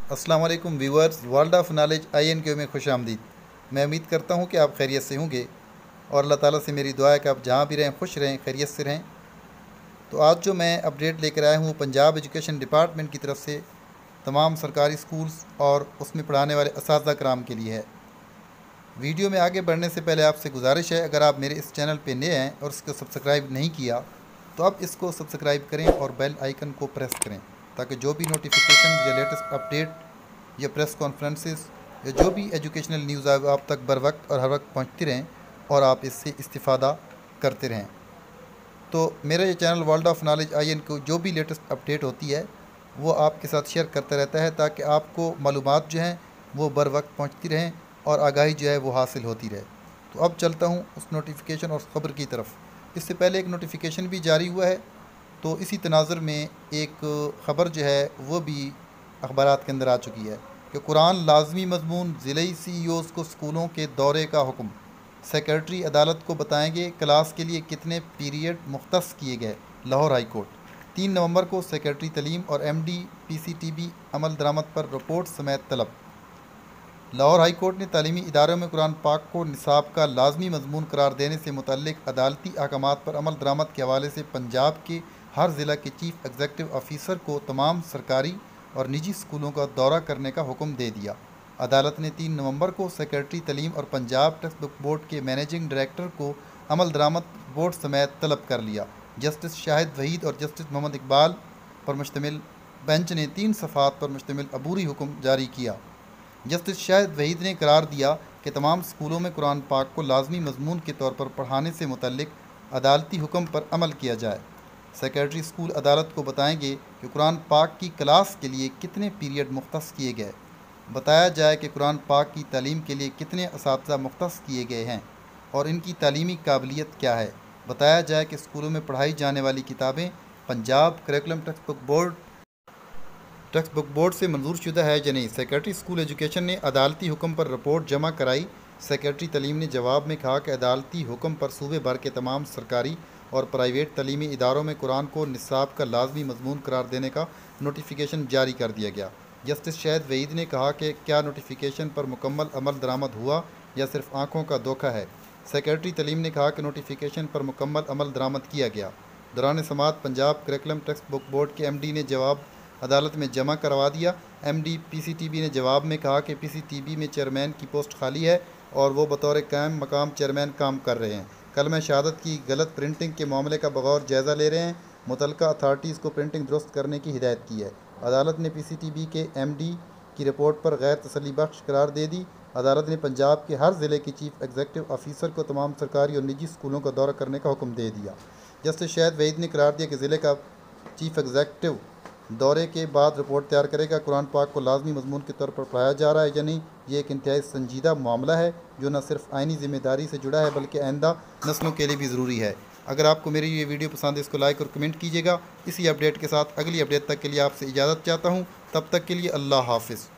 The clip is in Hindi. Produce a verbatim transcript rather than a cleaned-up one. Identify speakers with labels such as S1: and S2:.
S1: अस्सलाम वालेकुम viewers, world of knowledge I N Q में खुश आमदीद। मैं उम्मीद करता हूँ कि आप खैरियत से होंगे और अल्लाह ताला से मेरी दुआ है कि आप जहाँ भी रहें खुश रहें, खैरियत से रहें। तो आज जो मैं अपडेट लेकर आया हूँ पंजाब एजुकेशन डिपार्टमेंट की तरफ से तमाम सरकारी स्कूल्स और उसमें पढ़ाने वाले असातिज़ा कराम के लिए है। वीडियो में आगे बढ़ने से पहले आपसे गुजारिश है, अगर आप मेरे इस चैनल पर नए हैं और इसको सब्सक्राइब नहीं किया तो आप इसको सब्सक्राइब करें और बेल आइकन को प्रेस करें ताकि जो भी नोटिफिकेशन या लेटेस्ट अपडेट या प्रेस कॉन्फ्रेंसेस या जो भी एजुकेशनल न्यूज़ आए आप तक बर वक्त और हर वक्त पहुँचती रहें और आप इससे इस्तिफ़ादा करते रहें। तो मेरा ये channel world of knowledge I N को जो भी लेटेस्ट अपडेट होती है वो आपके साथ शेयर करता रहता है ताकि आपको मालूमात जो हैं वो बर वक्त पहुँचती रहें और आगाही जो है वो हासिल होती रहे। तो अब चलता हूँ उस नोटिफिकेशन और ख़बर की तरफ। इससे पहले एक नोटिफिकेशन भी जारी हुआ है, तो इसी तनाज़ुर में एक ख़बर जो है वो भी अखबारात के अंदर आ चुकी है कि कुरान लाजमी मजमून ज़िले सी ई ओज़ को स्कूलों के दौरे का हुक्म। सेक्रेटरी अदालत को बताएंगे क्लास के लिए कितने पीरियड मुख्तस किए गए। लाहौर हाई कोर्ट तीन नवंबर को सेक्रेटरी तलीम और M D P C T B अमल दरामद पर रिपोर्ट समेत तलब। लाहौर हाई कोर्ट ने तालीमी इदारों में कुरान पाक को निसाब का लाजमी मजमून करार देने से मुतल्लिक अदालती अहकामात पर अमल दरामद के हवाले से पंजाब के हर ज़िला के चीफ एग्जीक्यूटिव ऑफिसर को तमाम सरकारी और निजी स्कूलों का दौरा करने का हुक्म दे दिया। अदालत ने तीन नवंबर को सेक्रेटरी तलीम और पंजाब टेक्स्ट बुक बोर्ड के मैनेजिंग डायरेक्टर को अमल दरामद बोर्ड समेत तलब कर लिया। जस्टिस शाहिद वहीद और जस्टिस मोहम्मद इकबाल पर मुश्तमिल बेंच ने तीन सफ़ात पर मुश्तमिल अबूरी हुक्म जारी किया। जस्टिस शाहिद वहीद ने करार दिया कि तमाम स्कूलों में कुरान पाक को लाजमी मजमून के तौर पर पढ़ाने से मुतल्लिक अदालती हुक्म पर अमल किया जाए। सेक्रेटरी स्कूल अदालत को बताएंगे कि कुरान पाक की क्लास के लिए कितने पीरियड मुख्तस किए गए। बताया जाए कि कुरान पाक की तालीम के लिए कितने असातिज़ा मुख्तस किए गए हैं और इनकी तालीमी काबिलियत क्या है। बताया जाए कि स्कूलों में पढ़ाई जाने वाली किताबें Punjab curriculum text book board text book board से मंजूर शुदा है या नहीं। सेक्रेटरी स्कूल एजुकेशन ने अदालती हुक्म पर रिपोर्ट जमा कराई। सेक्रेटरी तलीम ने जवाब में कहा कि अदालती हुक्म पर सूबे भर के तमाम सरकारी और प्राइवेट तलीमी इदारों में कुरान को निसाब का लाजमी मजमून करार देने का नोटिफिकेशन जारी कर दिया गया। जस्टिस शाहिद वहीद ने कहा कि क्या नोटिफिकेशन पर मुकम्मल अमल दरामद हुआ या सिर्फ आँखों का धोखा है। सेक्रेटरी तलीम ने कहा कि नोटिफिकेशन पर मुकम्मल अमल दरामद किया गया। दौरान समात Punjab curriculum text book board के एम डी ने जवाब अदालत में जमा करवा दिया। M D P C T B ने जवाब में कहा कि पी सी टी बी में चेयरमैन की पोस्ट खाली है और वो बतौर कायम मकाम चेयरमैन काम कर रहे हैं। कलमा शहादत की गलत प्रिंटिंग के मामले का बगौर जायज़ा ले रहे हैं। मुतलका अथार्टीज़ को प्रिंटिंग दुरुस्त करने की हिदायत की है। अदालत ने पी सी टी बी के एम डी की रिपोर्ट पर गैर तसल्ली बख्श करार दे दी। अदालत ने पंजाब के हर ज़िले के चीफ एग्जीक्यूटिव ऑफिसर को तमाम सरकारी और निजी स्कूलों का दौरा करने का हुक्म दे दिया। जस्टिस शाहिद वहीद ने करार दिया कि ज़िले का चीफ एग्जीक्यूटिव दौरे के बाद रिपोर्ट तैयार करेगा। कुरान पाक को लाजमी मजमून के तौर पर पढ़ाया जा रहा है या नहीं, ये एक इंतहाई संजीदा मामला है जो न सिर्फ आइनी ज़िम्मेदारी से जुड़ा है बल्कि आइंदा नस्लों के लिए भी ज़रूरी है। अगर आपको मेरी ये वीडियो पसंद है इसको लाइक और कमेंट कीजिएगा। इसी अपडेट के साथ अगली अपडेट तक के लिए आपसे इजाज़त चाहता हूँ। तब तक के लिए अल्लाह हाफिज़।